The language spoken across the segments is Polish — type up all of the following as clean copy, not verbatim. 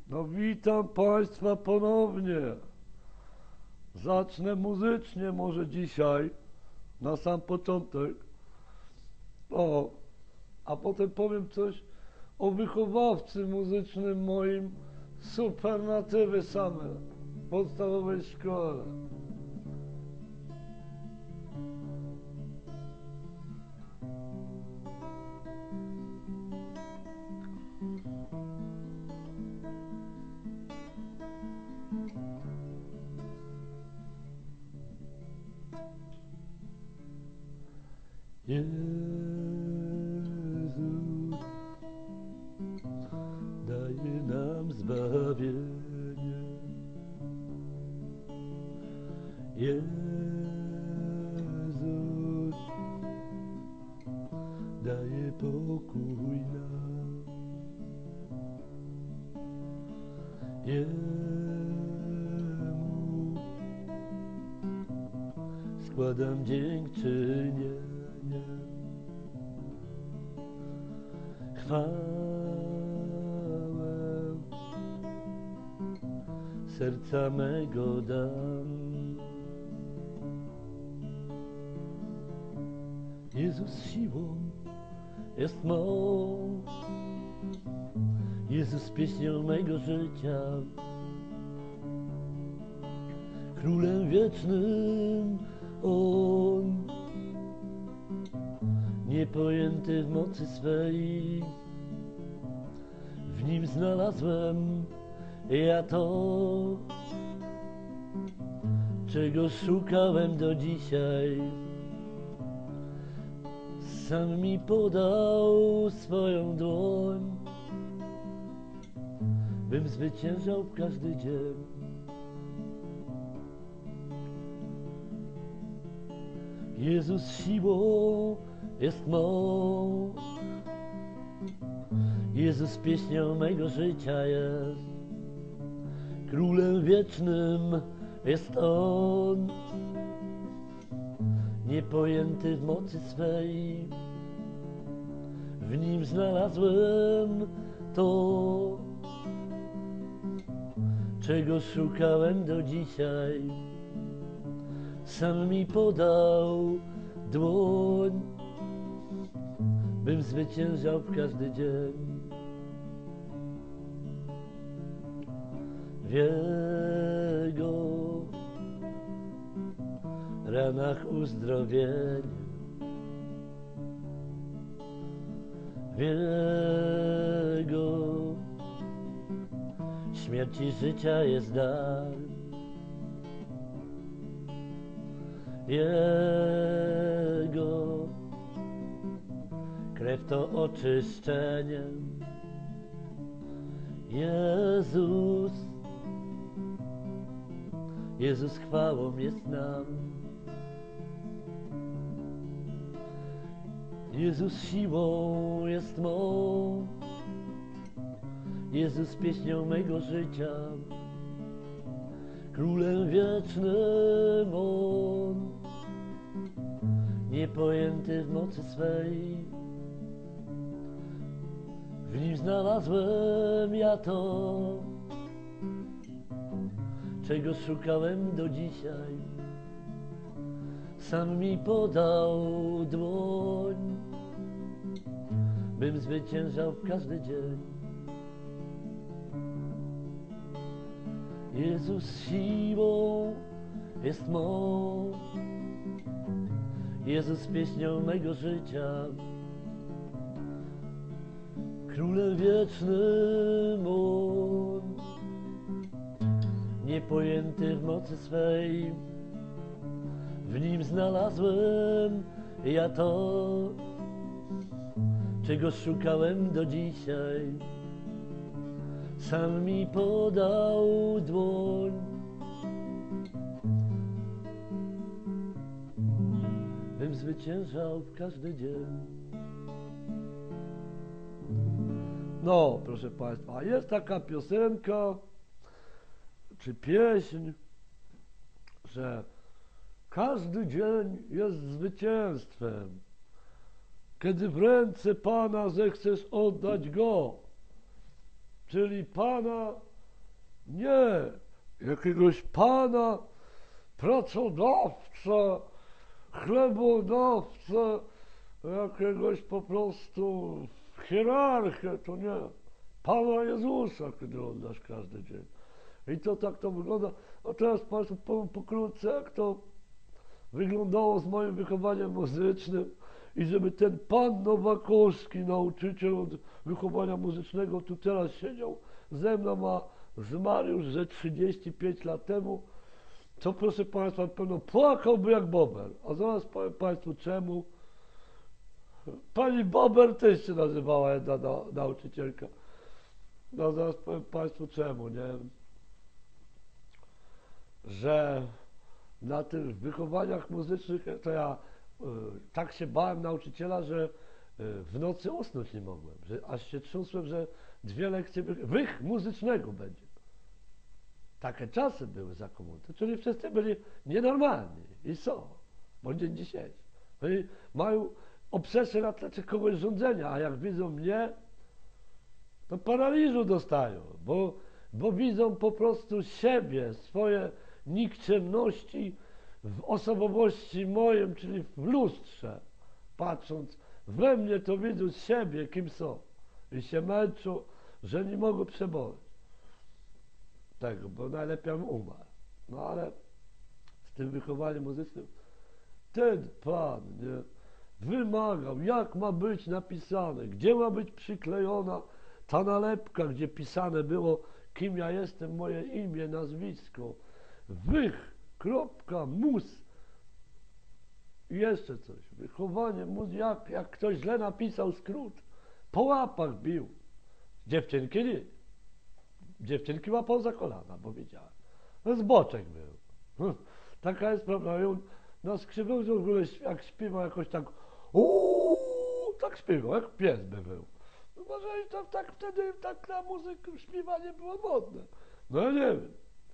No witam Państwa ponownie. Zacznę muzycznie może dzisiaj, na sam początek. A potem powiem coś o wychowawcy muzycznym moim, superlatywy same, w podstawowej szkole. Jezus daje nam zbawienie. Jezus daje pokój nam. Jemu składam dziękczynienie. Chwałę serca mego dam. Jezus siłą jest mą, Jezus pieśnią mego życia, Królem wiecznym On, niepojęty w mocy swej. W Nim znalazłem ja to, czego szukałem do dzisiaj. Sam mi podał swoją dłoń, bym zwyciężał w każdy dzień. Jezus siłą jest mą, Jezus pieśnią mego życia jest, Królem wiecznym jest On, niepojęty w mocy swej. W Nim znalazłem to, czego szukałem do dzisiaj. Sam mi podał dłoń, bym zwyciężał w każdy dzień. W Jego ranach uzdrowienie, w Jego śmierci życia jest dar. Jego krew to oczyszczenie. Jezus chwałą jest nam. Jezus siłą jest mą, Jezus pieśnią mego życia, Królem wiecznym On, niepojęty w mocy swej. W Nim znalazłem ja to, czego szukałem do dzisiaj. Sam mi podał dłoń, bym zwyciężał w każdy dzień. Jezus siłą jest mą, Jezus pieśnią mego życia, Królem wiecznym On, niepojęty w mocy swej. W Nim znalazłem ja to, czego szukałem do dzisiaj. Sam mi podał dłoń, bym zwyciężał w każdy dzień. No, proszę Państwa, jest taka piosenka, czy pieśń, że każdy dzień jest zwycięstwem. Kiedy w ręce Pana zechcesz oddać go, czyli Pana Nie, jakiegoś pana, pracodawcę, chlebodawcę, jakiegoś po prostu hierarchę, to nie. Pana Jezusa, kiedy oddasz każdy dzień. I to tak to wygląda. A teraz Państwu powiem pokrótce, jak to wyglądało z moim wychowaniem muzycznym i żeby ten pan Nowakowski, nauczyciel od wychowania muzycznego, tu teraz siedział ze mną, a zmarł już ze 35 lat temu, to proszę Państwa, na pewno płakałby jak bober. A zaraz powiem Państwu czemu. Pani Bober też się nazywała jedna nauczycielka. No zaraz powiem Państwu czemu, nie? Że na tych wychowaniach muzycznych to ja tak się bałem nauczyciela, że w nocy usnąć nie mogłem. Że aż się trząsłem, że 2 lekcje muzycznego będzie. Takie czasy były za komuny, czyli wszyscy byli nienormalni i są, bo dzień dzisiejszy. Oni mają obsesję na tle kogoś rządzenia, a jak widzą mnie, to paraliżu dostają, bo widzą po prostu siebie, swoje nikczemności w osobowości moim, czyli w lustrze. Patrząc we mnie, to widzą siebie, kim są i się męczą, że nie mogą przeboleć tego, bo najlepiej bym umarł. No ale z tym wychowaniem muzycznym ten pan nie, wymagał, jak ma być napisane, gdzie ma być przyklejona ta nalepka, gdzie pisane było, kim ja jestem, moje imię, nazwisko, mus. I jeszcze coś, wychowanie mus, jak ktoś źle napisał skrót, po łapach bił. Dziewczynki nie. Dziewczynki łapał za kolana, bo wiedziałem. No zboczek był. Taka jest prawda. I on na skrzybełce w ogóle jak śpiewał jakoś tak tak śpiewał, jak pies by był. No może to tak wtedy tak na muzykę śpiewanie było modne. No ja nie wiem.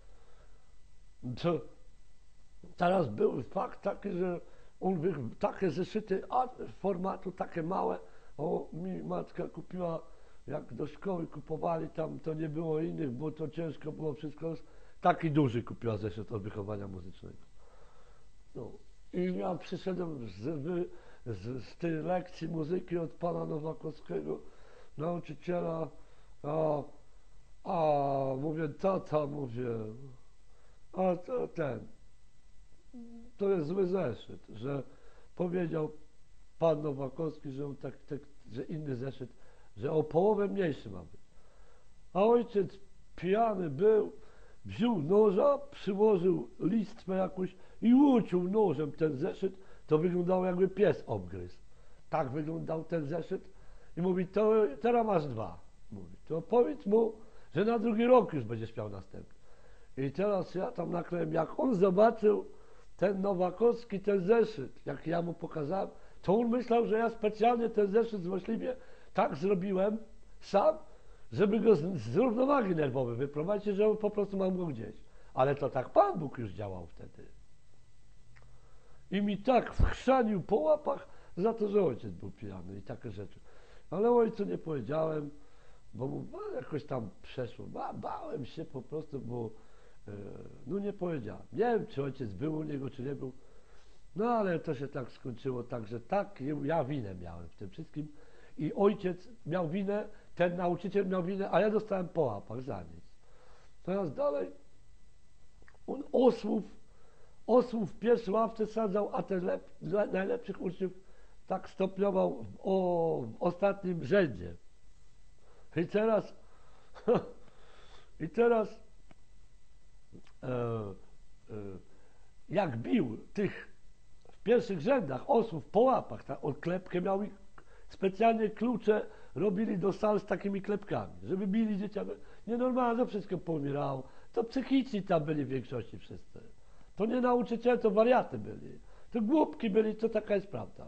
To teraz był fakt taki, że on takie zeszyty formatu, takie małe, mi matka kupiła, jak do szkoły kupowali, tam to nie było innych, bo to ciężko było wszystko. Taki duży kupiła zeszyt od wychowania muzycznego. No. I ja przyszedłem z tej lekcji muzyki od pana Nowakowskiego, nauczyciela, mówię, tata, mówię, to jest zły zeszyt, że powiedział pan Nowakowski, że on że inny zeszyt, że o połowę mniejszy ma być. A ojciec pijany był, wziął noża, przyłożył listwę jakąś i uciął nożem ten zeszyt, to wyglądało jakby pies obgryzł. Tak wyglądał ten zeszyt i mówi, to teraz masz 2. Mówi, to powiedz mu, że na drugi rok już będziesz miał następny. I teraz ja tam nakleiłem, jak on zobaczył ten Nowakowski, ten zeszyt, jak ja mu pokazałem, to on myślał, że ja specjalnie ten zeszyt złośliwie tak zrobiłem sam, żeby go z równowagi nerwowej wyprowadzić, że on po prostu mam go gdzieś. Ale to tak Pan Bóg już działał wtedy. I mi tak wchrzanił po łapach za to, że ojciec był pijany i takie rzeczy. Ale ojcu nie powiedziałem, bo mu jakoś tam przeszło. Bałem się po prostu, bo no nie powiedziałem. Nie wiem, czy ojciec był u niego, czy nie był. No ale to się tak skończyło, także tak, ja winę miałem w tym wszystkim. I ojciec miał winę, ten nauczyciel miał winę, a ja dostałem po łapach za nic. Teraz dalej, on osłów w pierwszej ławce sadzał, a ten najlepszych uczniów tak stopniował w ostatnim rzędzie. I teraz jak bił tych w pierwszych rzędach osłów po łapach, on klepkę miał i specjalnie klucze robili do sal z takimi klepkami, żeby bili dzieciaki. Nienormalnie, to wszystko pomierało. To psychiczni tam byli w większości wszyscy. To nie nauczyciele, to wariaty byli. To głupki byli, to taka jest prawda.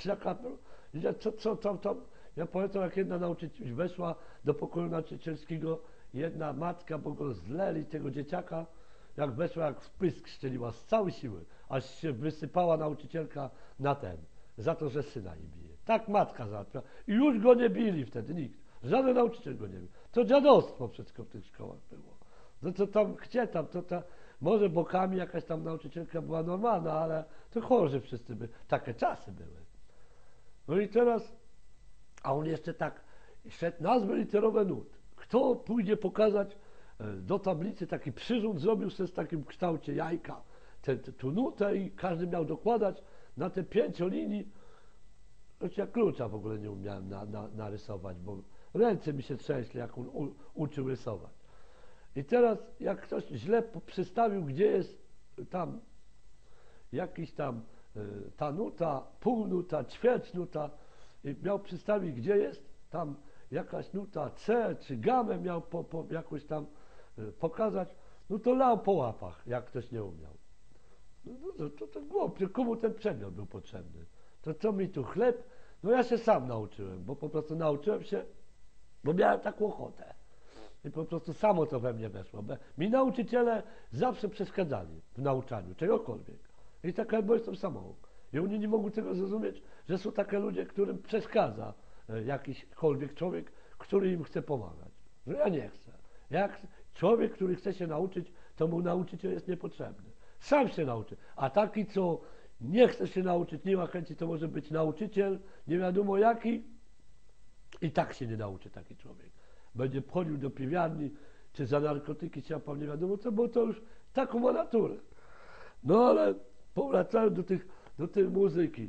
Ja pamiętam, jak jedna nauczyciel weszła do pokoju nauczycielskiego, jedna matka, bo go zleli tego dzieciaka, jak weszła, jak w pysk strzeliła z całej siły, aż się wysypała nauczycielka za to, że syna jej bije. Tak matka załatwiła. I już go nie bili wtedy nikt. Żaden nauczyciel go nie bił. To dziadostwo wszystko w tych szkołach było. No to tam, gdzie tam, może bokami jakaś tam nauczycielka była normalna, ale to chorzy wszyscy by, takie czasy były. No i teraz, a on jeszcze tak szedł nazwy literowe nut. Kto pójdzie pokazać do tablicy, taki przyrząd zrobił sobie w takim kształcie jajka, tu nutę i każdy miał dokładać na te 5 linii. Choć ja klucza w ogóle nie umiałem narysować, bo ręce mi się trzęsły, jak on uczył rysować. I teraz, jak ktoś źle przystawił, gdzie jest tam jakiś tam ta nuta, półnuta, ćwierćnuta i miał przystawić, gdzie jest tam jakaś nuta C czy gamę miał jakoś tam pokazać, no to lał po łapach, jak ktoś nie umiał. No to głupie, komu ten przedmiot był potrzebny? To co mi tu chleb? No ja się sam nauczyłem, bo po prostu nauczyłem się, bo miałem taką ochotę. I po prostu samo to we mnie weszło. Mi nauczyciele zawsze przeszkadzali w nauczaniu czegokolwiek. I taka, bo jestem samouk. I oni nie mogą tego zrozumieć, że są takie ludzie, którym przeszkadza jakiśkolwiek człowiek, który im chce pomagać. Że ja nie chcę. Jak człowiek, który chce się nauczyć, to mu nauczyciel jest niepotrzebny. Sam się nauczy. A taki, co nie chce się nauczyć, nie ma chęci, to może być nauczyciel, nie wiadomo jaki, i tak się nie nauczy taki człowiek. Będzie wchodził do piwiarni, czy za narkotyki ciapał, nie wiadomo co, bo to już taką ma naturę. No ale powracając do tej muzyki,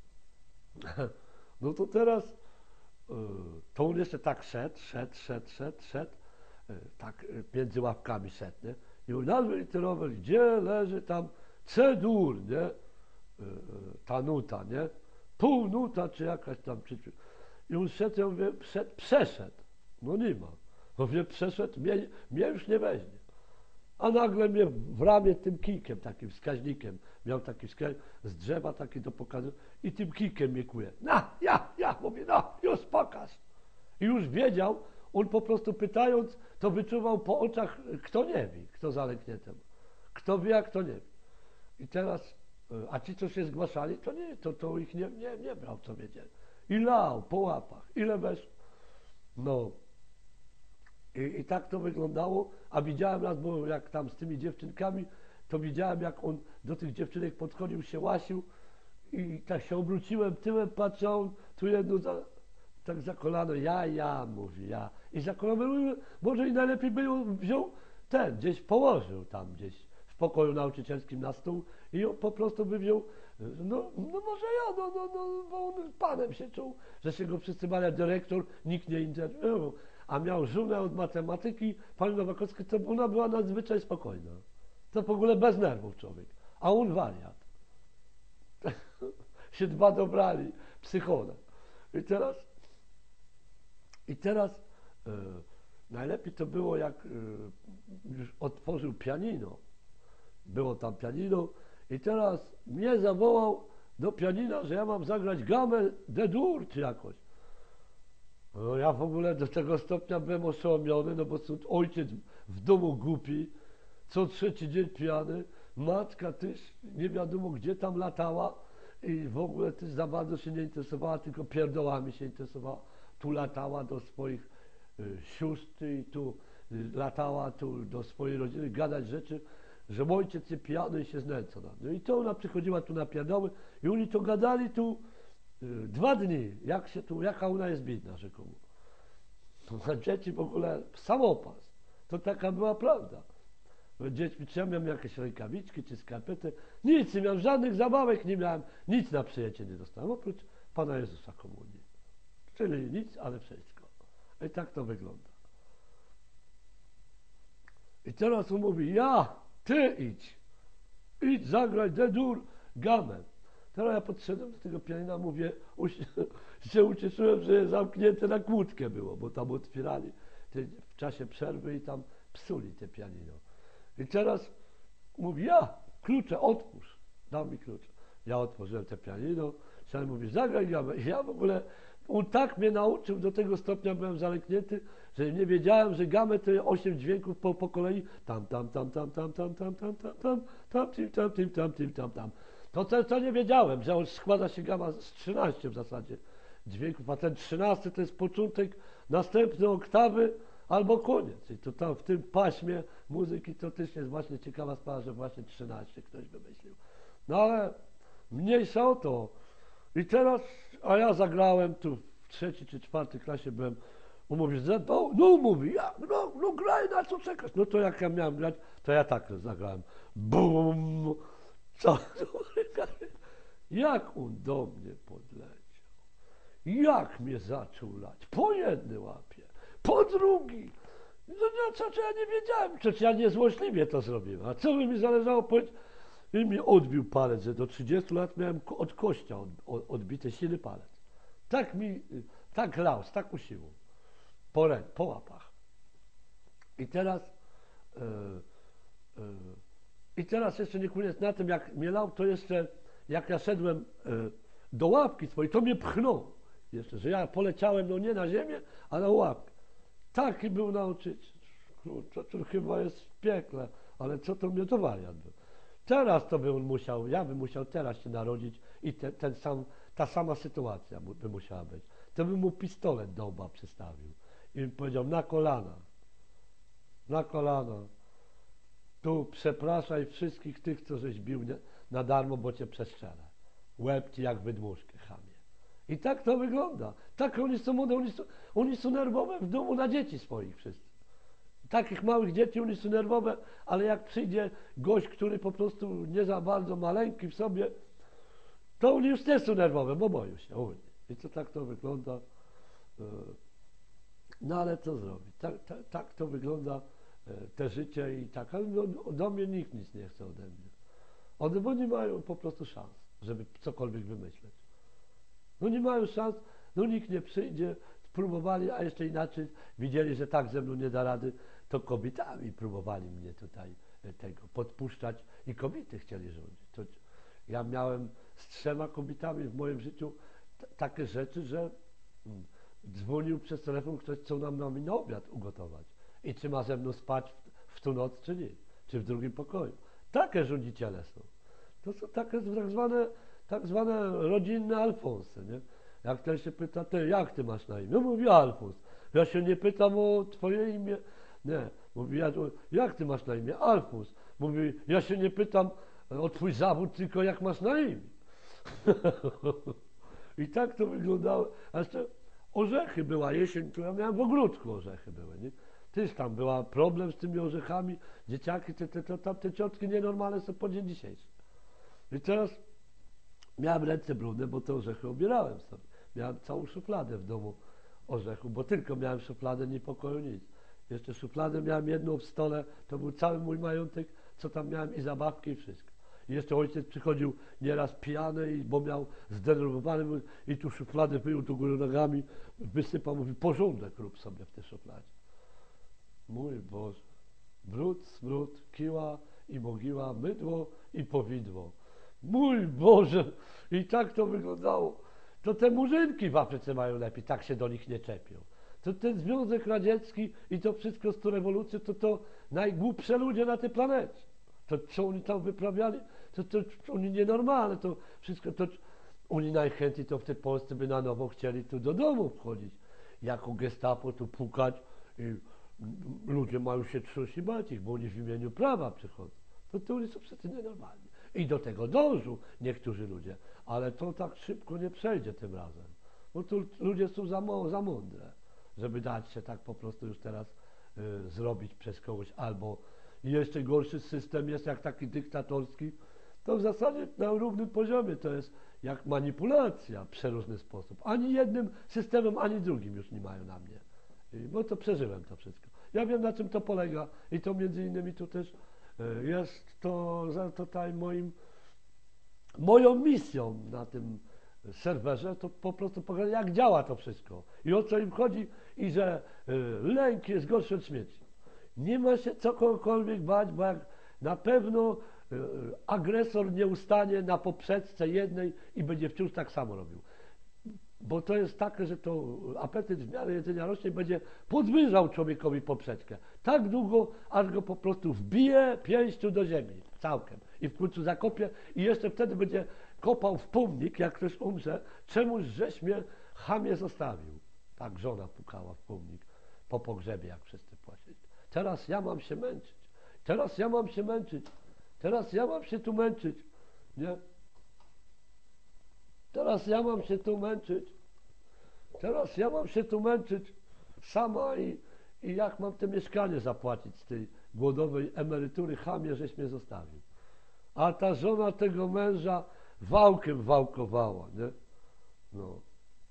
no to teraz to on jeszcze tak szedł, tak między ławkami szedł, nie? I u nazwy literowej, gdzie leży tam C-dur, nie? Ta nuta, nie? Półnuta, czy jakaś tam, i on szedł, ja mówię, przeszedł. No nie ma. Mówię, przeszedł, mnie już nie weźmie. A nagle mnie w ramię tym kijkiem, takim wskaźnikiem, miał taki wskaźnik z drzewa taki do pokazu i tym kijkiem mnie kuje. Mówię, już pokaż. I już wiedział, on po prostu pytając, to wyczuwał po oczach, kto nie wie, kto zaleknięty. Kto wie, a kto nie wie. I teraz, a ci, co się zgłaszali, to nie, to ich nie brał, co wiedzieli. I lał po łapach, ile weszło. No. I tak to wyglądało, a widziałem raz, bo jak tam z tymi dziewczynkami, to widziałem, jak on do tych dziewczynek podchodził, się łasił i tak się obróciłem tyłem, patrzę, on tu jedno tak za kolano, mówi, ja. I za kolano, może i najlepiej by ją wziął gdzieś położył tam gdzieś w pokoju nauczycielskim na stół i ją po prostu by wziął, no może ja, bo on panem się czuł, że się go wszyscy bali, dyrektor, nikt nie interesował. A miał żonę od matematyki, pani Nowakowska, to ona była nadzwyczaj spokojna. To w ogóle bez nerwów człowiek. A on wariat. się dwa dobrali, psychole. I teraz najlepiej to było, jak już otworzył pianino. Było tam pianino i teraz mnie zawołał do pianina, że ja mam zagrać gamę D-dur czy jakoś. No ja w ogóle do tego stopnia byłem oszołomiony, no bo ojciec w domu głupi, co trzeci dzień pijany, matka też nie wiadomo gdzie tam latała i w ogóle też za bardzo się nie interesowała, tylko pierdołami się interesowała. Tu latała do swoich sióstr i tu latała tu do swojej rodziny gadać rzeczy, że ojciec jest pijany i się znęca. No i to ona przychodziła tu na pierdoły i oni to gadali tu 2 dni, jaka ona jest biedna, rzekomo. To dzieci w ogóle samopas. To taka była prawda. Dziećmi czy ja miałem jakieś rękawiczki czy skarpety. Nic nie miałem, żadnych zabawek nie miałem. Nic na przyjęcie nie dostałem, oprócz Pana Jezusa Komunii. Czyli nic, ale wszystko. I tak to wygląda. I teraz on mówi, ty idź zagraj D-dur, gamę. Teraz ja podszedłem do tego pianina, mówię, się ucieszyłem, że zamknięte na kłódkę było, bo tam otwierali w czasie przerwy i tam psuli te pianino. I teraz mówi, klucze otwórz, dał mi klucze. Ja otworzyłem te pianino, Szan mówi, zagraj gamę. I ja w ogóle, on tak mnie nauczył, do tego stopnia byłem zaleknięty, że nie wiedziałem, że gamę to 8 dźwięków po kolei, tam. To nie wiedziałem, że on składa się gama z 13 w zasadzie dźwięków, a ten 13 to jest początek następnej oktawy, albo koniec. I to tam w tym paśmie muzyki to też jest właśnie ciekawa sprawa, że właśnie 13 ktoś wymyślił. No ale mniejsza o to. I teraz, a ja zagrałem tu w 3. czy 4. klasie byłem, on mówi, że no mówi, no graj, na co czekasz? No to jak ja miałem grać, to ja tak zagrałem. Bum! Co? Jak on do mnie podleciał. Jak mnie zaczął lać. Po jednej łapie, po drugi. No co ja nie wiedziałem, przecież ja niezłośliwie to zrobiłem. A co by mi zależało powiedzieć? I mi odbił palec, że do 30 lat miałem od kościa odbity silny palec. Tak lał, z taką siłą. Po łapach. I teraz jeszcze nie koniec na tym, jak mnie lał, to jeszcze jak ja szedłem do łapki swojej, to mnie pchnął. Jeszcze, że ja poleciałem, no nie na ziemię, a na łapkę. Taki był nauczyciel. Kurczę, to chyba jest w piekle, ale co to mnie to wariat był. Teraz to by on musiał, ja bym musiał teraz się narodzić i ta sama sytuacja by musiała być. To bym mu pistolet do łba przystawił i bym powiedział na kolana, tu przepraszaj wszystkich tych, co żeś bił na darmo, bo cię przestrzelę. Łeb ci jak wydmuszkę, chamie. I tak to wygląda. Tak oni są młode, oni są nerwowe w domu na dzieci swoich wszyscy. Takich małych dzieci, oni są nerwowe, ale jak przyjdzie gość, który po prostu nie za bardzo maleńki w sobie, to oni już też są nerwowe, bo boją się. I to tak to wygląda. No ale co zrobić? Tak to wygląda te życie i tak. Ale do mnie nikt nic nie chce ode mnie. Bo nie mają po prostu szans, żeby cokolwiek wymyśleć. No nie mają szans, no nikt nie przyjdzie, próbowali, a jeszcze inaczej widzieli, że tak ze mną nie da rady, to kobietami próbowali mnie tutaj tego podpuszczać i kobiety chcieli rządzić. To ja miałem z 3 kobietami w moim życiu takie rzeczy, że dzwonił przez telefon ktoś, co nam na obiad ugotować i czy ma ze mną spać w tą noc, czy nie, czy w drugim pokoju. Takie rządziciele są. To są takie tak zwane rodzinne Alfonsy, nie? Jak ktoś się pyta, ty, jak ty masz na imię? No mówi Alfons. Ja się nie pytam o twoje imię. Nie. Mówi, jak ty masz na imię? Alfons. Mówi, ja się nie pytam o twój zawód, tylko jak masz na imię. I tak to wyglądało. A jeszcze orzechy była jesień, tu ja miałem w ogródku orzechy były, nie? Tyż tam była problem z tymi orzechami. Dzieciaki, te ciotki nienormalne są po dzień dzisiejszy. I teraz miałem ręce brudne, bo te orzechy obierałem sobie. Miałem całą szufladę w domu orzechu, bo tylko miałem szufladę, nie pokoju nic. Jeszcze szufladę miałem jedną w stole, to był cały mój majątek, co tam miałem i zabawki i wszystko. I jeszcze ojciec przychodził nieraz pijany, bo miał zdenerwowany i tu szufladę wyjął do góry nogami, wysypał, mówi, porządek rób sobie w tej szufladzie. Mój Boże, brud, smród, kiła i mogiła, mydło i powidło. Mój Boże! I tak to wyglądało. To te murzynki w Afryce mają lepiej, tak się do nich nie czepią. To ten Związek Radziecki i to wszystko z tą rewolucją, to najgłupsze ludzie na tej planecie. To co oni tam wyprawiali, to oni nienormalne, to wszystko, to oni najchętniej to w tej Polsce by na nowo chcieli tu do domu wchodzić. Jako gestapo tu pukać i ludzie mają się trząść i bać ich, bo oni w imieniu prawa przychodzą. To oni są przecież nienormalni. I do tego dążą niektórzy ludzie, ale to tak szybko nie przejdzie tym razem. Bo tu ludzie są za mądre, żeby dać się tak po prostu już teraz zrobić przez kogoś. Albo jeszcze gorszy system jest jak taki dyktatorski, to w zasadzie na równym poziomie to jest jak manipulacja w przeróżny sposób. Ani jednym systemem, ani drugim już nie mają na mnie. Bo to przeżyłem to wszystko. Ja wiem, na czym to polega i to między innymi tu też jest to tutaj moją misją na tym serwerze, to po prostu pokazać, jak działa to wszystko i o co im chodzi i że lęk jest gorszy od śmierci. Nie ma się co kogokolwiek bać, bo jak na pewno agresor nie ustanie na poprzeczce jednej i będzie wciąż tak samo robił. Bo to jest takie, że to apetyt w miarę jedzenia rośnie i będzie podwyżał człowiekowi poprzeczkę. Tak długo, aż go po prostu wbije pięścią do ziemi, całkiem. I w końcu zakopie i jeszcze wtedy będzie kopał w pomnik, jak ktoś umrze, czemuś żeś mnie chamie zostawił. Tak żona pukała w pomnik. po pogrzebie, jak wszyscy płacili. Teraz ja mam się męczyć. Teraz ja mam się męczyć. Teraz ja mam się tu męczyć. Nie? Teraz ja mam się tu męczyć. Teraz ja mam się tu męczyć sama i jak mam te mieszkanie zapłacić z tej głodowej emerytury, chamie, żeś mnie zostawił. A ta żona tego męża wałkiem wałkowała, nie? No.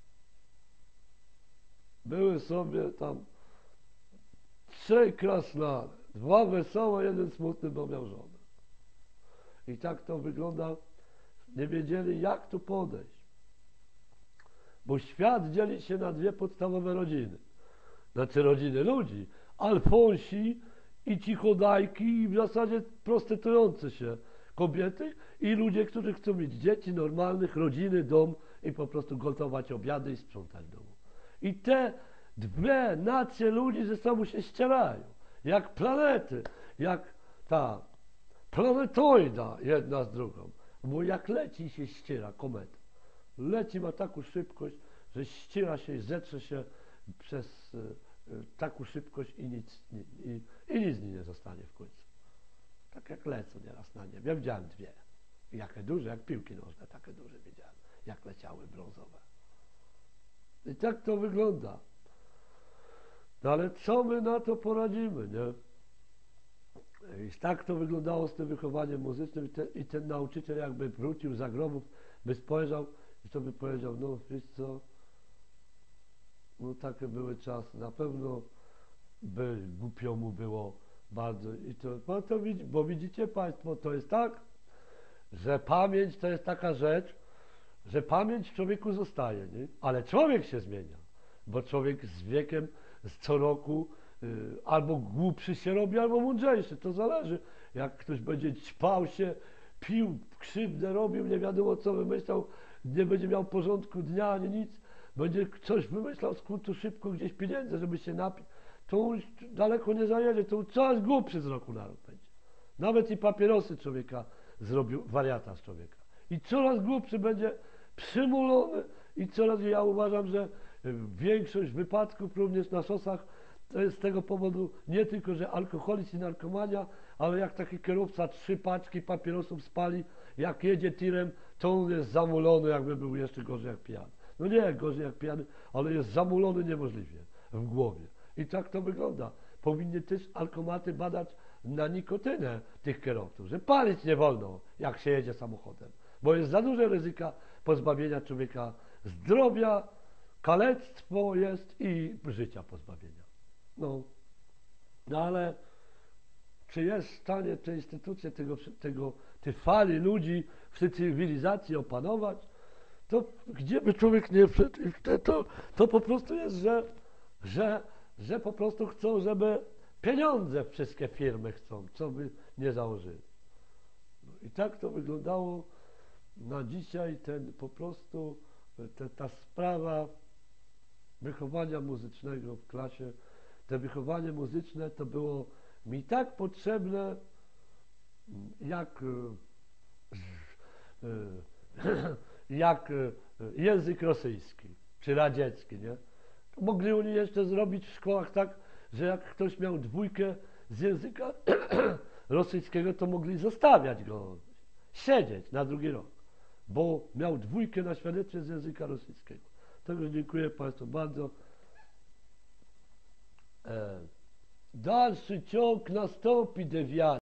Były sobie tam 3 krasnale, 2 wesołe, 1 smutny, bo miał żonę. I tak to wygląda. Nie wiedzieli, jak tu podejść. Bo świat dzieli się na 2 podstawowe rodziny. Znaczy rodziny ludzi. Alfonsi i cichodajki i w zasadzie prostytujące się kobiety i ludzie, którzy chcą mieć dzieci, normalnych, rodziny, dom i po prostu gotować obiady i sprzątać w domu. I te 2 nacje ludzi ze sobą się ścierają. Jak planety, jak ta planetoida jedna z drugą. Bo jak leci się ściera kometa. Leci ma taką szybkość, że ściera się i zetrze się przez taką szybkość i nic z niej nie zostanie w końcu. Tak jak lecą nieraz na niebie. Ja widziałem 2. Jakie duże, jak piłki nożne, takie duże widziałem. Jak leciały brązowe. I tak to wygląda. No ale co my na to poradzimy, nie? I tak to wyglądało z tym wychowaniem muzycznym i ten nauczyciel jakby wrócił za grobów, by spojrzał i to by powiedział, no wiesz co, no takie były czasy, na pewno by głupio mu było bardzo i bo widzicie Państwo, to jest tak, że pamięć to jest taka rzecz, że pamięć w człowieku zostaje, nie? Ale człowiek się zmienia, bo człowiek z wiekiem, co roku albo głupszy się robi, albo mądrzejszy, to zależy. Jak ktoś będzie ćpał się, pił, krzywdę robił, nie wiadomo co wymyślał, nie będzie miał porządku dnia ani nic, będzie coś wymyślał z kurtu szybko gdzieś pieniędzy, żeby się napić, to już daleko nie zajedzie, to coraz głupszy z roku na rok będzie. Nawet i papierosy człowieka zrobił, wariata z człowieka. I coraz głupszy będzie, przymulony i coraz, ja uważam, że większość wypadków również na szosach to jest z tego powodu nie tylko, że alkoholizm i narkomania, ale jak taki kierowca 3 paczki papierosów spali, jak jedzie tirem, to on jest zamulony, jakby był jeszcze gorzej jak pijany. No nie gorzej jak pijany, ale jest zamulony niemożliwie w głowie. I tak to wygląda. Powinny też alkomaty badać na nikotynę tych kierowców, że palić nie wolno, jak się jedzie samochodem, bo jest za duże ryzyka pozbawienia człowieka zdrowia, kalectwo jest i życia pozbawienia. No ale czy jest w stanie te instytucje tej fali ludzi w tej cywilizacji opanować? To gdzie by człowiek nie wszedł, to po prostu jest, że po prostu chcą, żeby pieniądze wszystkie firmy chcą, co by nie założyli. No i tak to wyglądało na dzisiaj, po prostu ta sprawa wychowania muzycznego w klasie. To wychowanie muzyczne to było mi tak potrzebne, jak język rosyjski, czy radziecki, nie? To mogli oni jeszcze zrobić w szkołach tak, że jak ktoś miał 2 z języka rosyjskiego, to mogli zostawiać go, siedzieć na 2 rok, bo miał 2 na świadectwie z języka rosyjskiego. Także dziękuję Państwu bardzo. Dalszy ciąg nastąpi, dewiaci.